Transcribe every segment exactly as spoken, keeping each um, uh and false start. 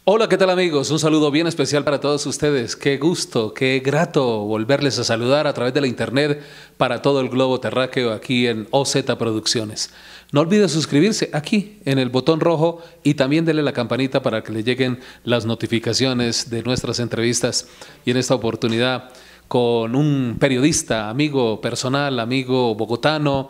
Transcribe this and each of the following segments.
Hola, ¿qué tal amigos? Un saludo bien especial para todos ustedes. Qué gusto, qué grato volverles a saludar a través de la internet para todo el globo terráqueo aquí en O Z Producciones. No olvide suscribirse aquí en el botón rojo y también denle la campanita para que le lleguen las notificaciones de nuestras entrevistas. Y en esta oportunidad con un periodista, amigo personal, amigo bogotano,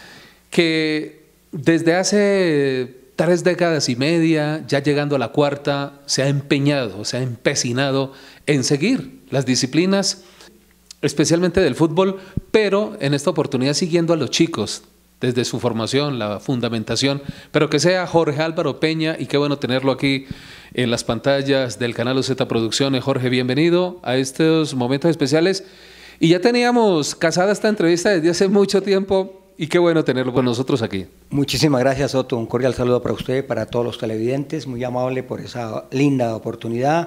que desde hace tres décadas y media, ya llegando a la cuarta, se ha empeñado, se ha empecinado en seguir las disciplinas, especialmente del fútbol, pero en esta oportunidad siguiendo a los chicos desde su formación, la fundamentación, pero que sea Jorge Álvaro Peña, y qué bueno tenerlo aquí en las pantallas del canal O Z Producciones. Jorge, bienvenido a estos momentos especiales. Y ya teníamos casada esta entrevista desde hace mucho tiempo, y qué bueno tenerlo con nosotros aquí. Muchísimas gracias, Otto. Un cordial saludo para usted, para todos los televidentes. Muy amable por esa linda oportunidad.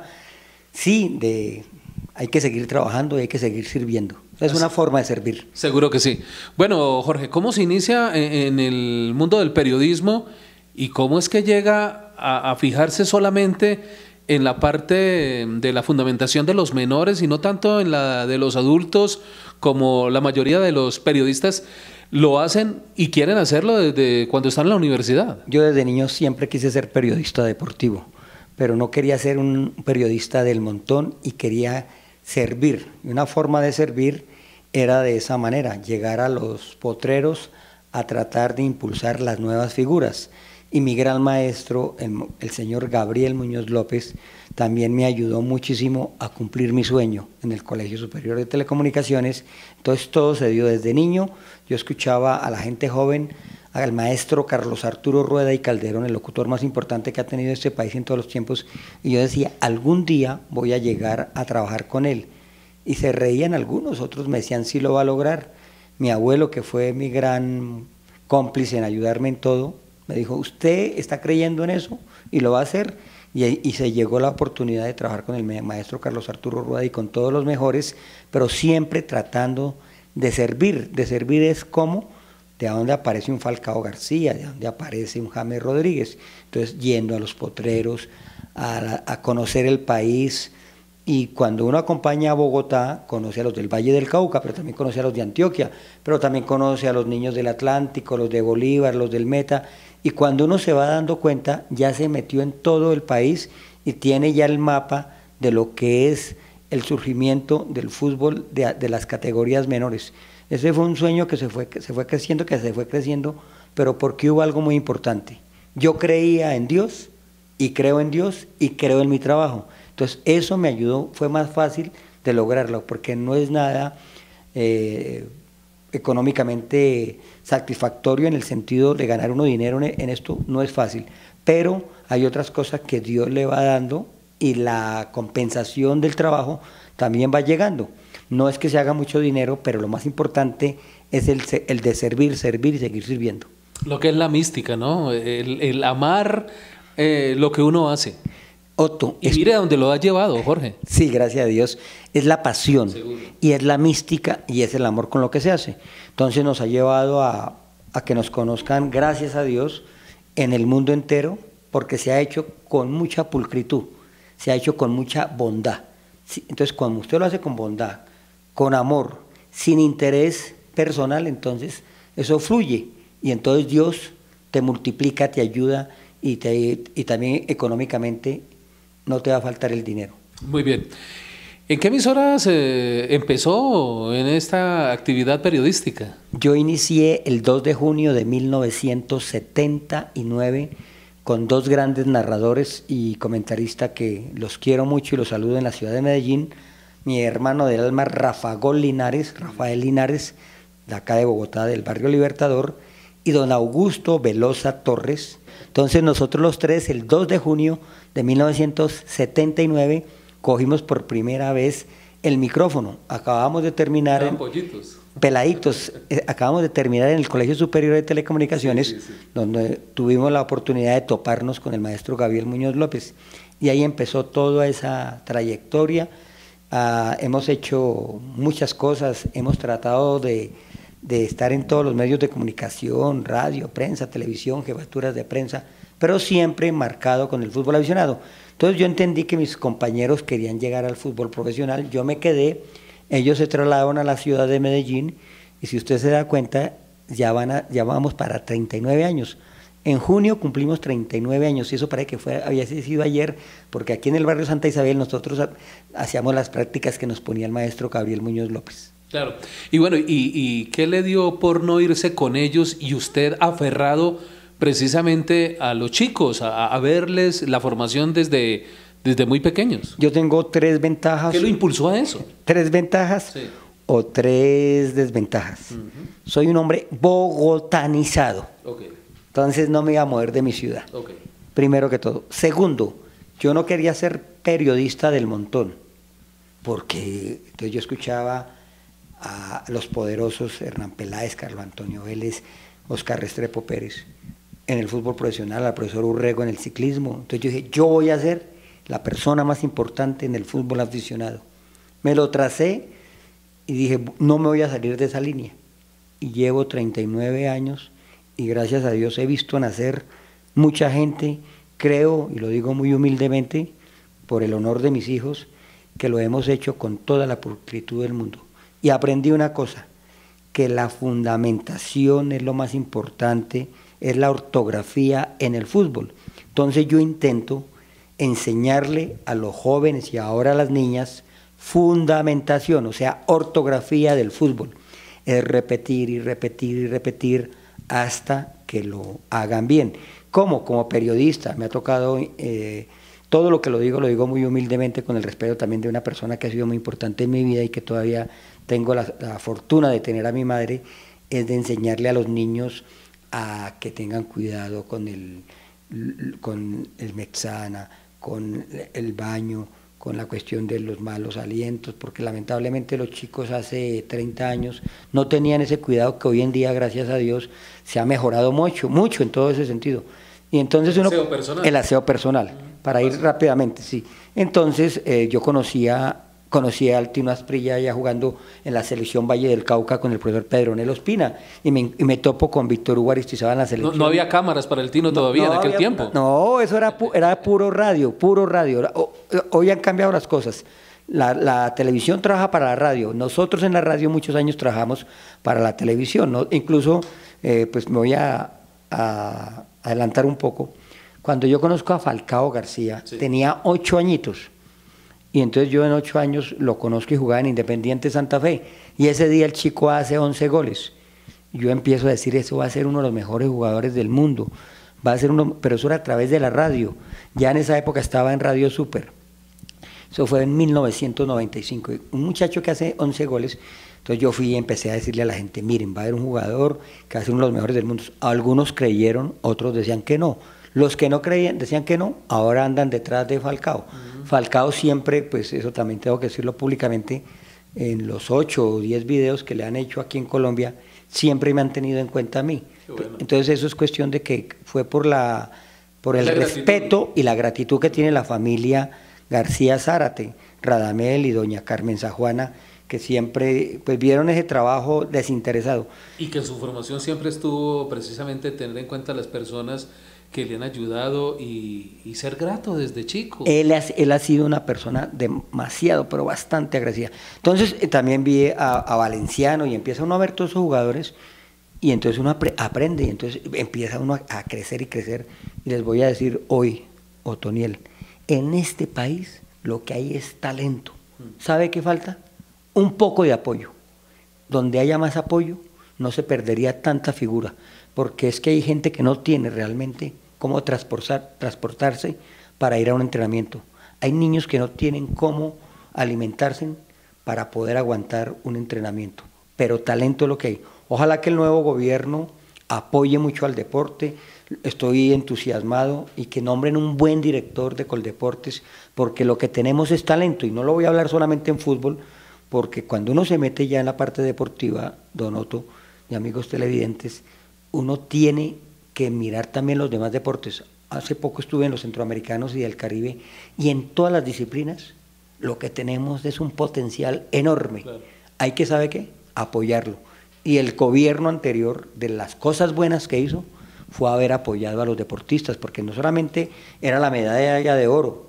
Sí, de, hay que seguir trabajando y hay que seguir sirviendo. Es una forma de servir. Seguro que sí. Bueno, Jorge, ¿cómo se inicia en el mundo del periodismo y cómo es que llega a, a fijarse solamente en la parte de la fundamentación de los menores y no tanto en la de los adultos, como la mayoría de los periodistas lo hacen y quieren hacerlo desde cuando están en la universidad? Yo desde niño siempre quise ser periodista deportivo, pero no quería ser un periodista del montón y quería servir. Y una forma de servir era de esa manera, llegar a los potreros a tratar de impulsar las nuevas figuras. Y mi gran maestro, el, el señor Gabriel Muñoz López, también me ayudó muchísimo a cumplir mi sueño en el Colegio Superior de Telecomunicaciones. Entonces todo se dio desde niño. Yo escuchaba a la gente joven, al maestro Carlos Arturo Rueda y Calderón, el locutor más importante que ha tenido este país en todos los tiempos, y yo decía, algún día voy a llegar a trabajar con él. Y se reían algunos, otros me decían, sí lo va a lograr. Mi abuelo, que fue mi gran cómplice en ayudarme en todo, me dijo, usted está creyendo en eso y lo va a hacer. Y, y se llegó la oportunidad de trabajar con el maestro Carlos Arturo Rueda y con todos los mejores, pero siempre tratando de servir. De servir es como de dónde aparece un Falcao García, de dónde aparece un James Rodríguez. Entonces, yendo a los potreros, a, a conocer el país. Y cuando uno acompaña a Bogotá, conoce a los del Valle del Cauca, pero también conoce a los de Antioquia, pero también conoce a los niños del Atlántico, los de Bolívar, los del Meta. Y cuando uno se va dando cuenta, ya se metió en todo el país y tiene ya el mapa de lo que es el surgimiento del fútbol de, de las categorías menores. Ese fue un sueño que se fue, que se fue creciendo, que se fue creciendo, pero porque hubo algo muy importante. Yo creía en Dios y creo en Dios y creo en mi trabajo. Entonces eso me ayudó, fue más fácil de lograrlo, porque no es nada eh, económicamente satisfactorio en el sentido de ganar uno dinero en esto, no es fácil, pero hay otras cosas que Dios le va dando y la compensación del trabajo también va llegando. No es que se haga mucho dinero, pero lo más importante es el, el de servir, servir y seguir sirviendo. Lo que es la mística, ¿no? El, el amar eh, lo que uno hace. Otto, y mire a dónde lo ha llevado, Jorge. Sí, gracias a Dios. Es la pasión. Seguro. Y es la mística y es el amor con lo que se hace. Entonces nos ha llevado a, a que nos conozcan, gracias a Dios, en el mundo entero, porque se ha hecho con mucha pulcritud, se ha hecho con mucha bondad. Entonces, cuando usted lo hace con bondad, con amor, sin interés personal, entonces eso fluye. Y entonces Dios te multiplica, te ayuda y, te, y también económicamente no te va a faltar el dinero. Muy bien. ¿En qué emisoras eh, empezó en esta actividad periodística? Yo inicié el dos de junio de mil novecientos setenta y nueve con dos grandes narradores y comentaristas que los quiero mucho y los saludo en la ciudad de Medellín. Mi hermano del alma, Rafael Linares, Rafael Linares, de acá de Bogotá, del barrio Libertador, y don Augusto Velosa Torres. Entonces nosotros los tres, el dos de junio de mil novecientos setenta y nueve, cogimos por primera vez el micrófono. Acabamos de terminar... Eran pollitos. Peladitos. Acabamos de terminar en el Colegio Superior de Telecomunicaciones, sí, sí, sí. donde tuvimos la oportunidad de toparnos con el maestro Gabriel Muñoz López. Y ahí empezó toda esa trayectoria. Uh, hemos hecho muchas cosas, hemos tratado de... de estar en todos los medios de comunicación, radio, prensa, televisión, jefaturas de prensa, pero siempre marcado con el fútbol aficionado. Entonces yo entendí que mis compañeros querían llegar al fútbol profesional, yo me quedé, ellos se trasladaron a la ciudad de Medellín y si usted se da cuenta, ya, van a, ya vamos para treinta y nueve años. En junio cumplimos treinta y nueve años y eso parece que fue, había sido ayer, porque aquí en el barrio Santa Isabel nosotros hacíamos las prácticas que nos ponía el maestro Gabriel Muñoz López. Claro. Y bueno, ¿y, y qué le dio por no irse con ellos y usted aferrado precisamente a los chicos, a, a verles la formación desde, desde muy pequeños? Yo tengo tres ventajas. ¿Qué lo impulsó a eso? Tres ventajas sí. o tres desventajas. Uh-huh. Soy un hombre bogotanizado. Okay. Entonces no me iba a mover de mi ciudad. Okay. Primero que todo. Segundo, yo no quería ser periodista del montón, porque entonces yo escuchaba a los poderosos Hernán Peláez, Carlos Antonio Vélez, Oscar Restrepo Pérez, en el fútbol profesional, al profesor Urrego en el ciclismo. Entonces yo dije, yo voy a ser la persona más importante en el fútbol aficionado. Me lo tracé y dije, no me voy a salir de esa línea. Y llevo treinta y nueve años y gracias a Dios he visto nacer mucha gente, creo, y lo digo muy humildemente, por el honor de mis hijos, que lo hemos hecho con toda la pulcritud del mundo. Y aprendí una cosa, que la fundamentación es lo más importante, es la ortografía en el fútbol. Entonces yo intento enseñarle a los jóvenes y ahora a las niñas fundamentación, o sea, ortografía del fútbol. Es repetir y repetir y repetir hasta que lo hagan bien. ¿Cómo? Como periodista me ha tocado, eh, todo lo que lo digo, lo digo muy humildemente con el respeto también de una persona que ha sido muy importante en mi vida y que todavía tengo la, la fortuna de tener a mi madre, es de enseñarle a los niños a que tengan cuidado con el, con el Mexana, con el baño, con la cuestión de los malos alientos, porque lamentablemente los chicos hace treinta años no tenían ese cuidado que hoy en día, gracias a Dios, se ha mejorado mucho, mucho en todo ese sentido. Y entonces uno, aseo personal. El aseo personal, para ir rápidamente, sí. Entonces eh, yo conocía, conocía al Tino Asprilla ya jugando en la selección Valle del Cauca con el profesor Pedronel Ospina, y me, y me topo con Víctor Hugo Aristizábal en la selección. No, no había cámaras para el Tino todavía no, no en aquel había, tiempo. No, eso era, pu era puro radio, puro radio. Hoy han cambiado las cosas. La, la televisión trabaja para la radio. Nosotros en la radio muchos años trabajamos para la televisión, ¿no? Incluso, eh, pues me voy a, a adelantar un poco. Cuando yo conozco a Falcao García, sí. tenía ocho añitos. Y entonces yo en ocho años lo conozco y jugaba en Independiente Santa Fe. Y ese día el chico hace once goles. Yo empiezo a decir, eso va a ser uno de los mejores jugadores del mundo. Va a ser uno, pero eso era a través de la radio. Ya en esa época estaba en Radio Super. Eso fue en mil novecientos noventa y cinco. Un muchacho que hace once goles. Entonces yo fui y empecé a decirle a la gente, miren, va a haber un jugador que va a ser uno de los mejores del mundo. Algunos creyeron, otros decían que no. Los que no creían, decían que no, ahora andan detrás de Falcao. Uh-huh. Falcao siempre, pues eso también tengo que decirlo públicamente, en los ocho o diez videos que le han hecho aquí en Colombia, siempre me han tenido en cuenta a mí. Bueno. Entonces eso es cuestión de que fue por la por el la respeto gratitud. Y la gratitud que tiene la familia García Zárate, Radamel y doña Carmen Sajuana, que siempre pues vieron ese trabajo desinteresado. Y que en su formación siempre estuvo precisamente tener en cuenta a las personas que le han ayudado y, y ser grato desde chico. Él, él ha sido una persona demasiado, pero bastante agresiva. Entonces eh, también vi a, a Valenciano y empieza uno a ver todos esos jugadores y entonces uno apre, aprende y entonces empieza uno a, a crecer y crecer. Y les voy a decir hoy, Otoniel, en este país lo que hay es talento. ¿Sabe qué falta? Un poco de apoyo. Donde haya más apoyo no se perdería tanta figura, porque es que hay gente que no tiene realmente cómo transportar, transportarse para ir a un entrenamiento. Hay niños que no tienen cómo alimentarse para poder aguantar un entrenamiento, pero talento es lo que hay. Ojalá que el nuevo gobierno apoye mucho al deporte, estoy entusiasmado, y que nombren un buen director de Coldeportes, porque lo que tenemos es talento, y no lo voy a hablar solamente en fútbol, porque cuando uno se mete ya en la parte deportiva, don Otto y amigos televidentes, uno tiene que mirar también los demás deportes. Hace poco estuve en los centroamericanos y del Caribe, y en todas las disciplinas lo que tenemos es un potencial enorme. Claro. Hay que, ¿sabe qué? Apoyarlo. Y el gobierno anterior, de las cosas buenas que hizo, fue haber apoyado a los deportistas, porque no solamente era la medalla de oro,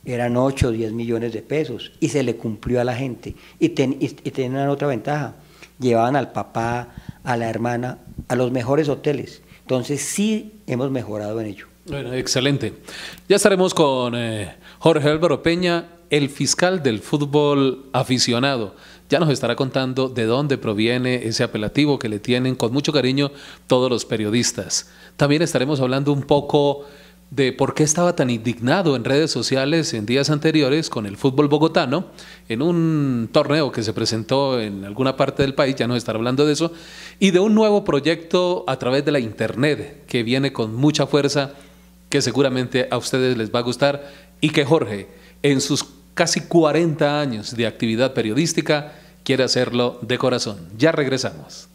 eran ocho o diez millones de pesos y se le cumplió a la gente. Y, ten, y, y tenían otra ventaja, llevaban al papá, a la hermana, a los mejores hoteles. Entonces sí hemos mejorado en ello. Bueno, excelente. Ya estaremos con eh, Jorge Álvaro Peña, el fiscal del fútbol aficionado. Ya nos estará contando de dónde proviene ese apelativo que le tienen con mucho cariño todos los periodistas. También estaremos hablando un poco de por qué estaba tan indignado en redes sociales en días anteriores con el fútbol bogotano, en un torneo que se presentó en alguna parte del país, ya nos estará hablando de eso, y de un nuevo proyecto a través de la internet que viene con mucha fuerza, que seguramente a ustedes les va a gustar, y que Jorge, en sus casi cuarenta años de actividad periodística, quiere hacerlo de corazón. Ya regresamos.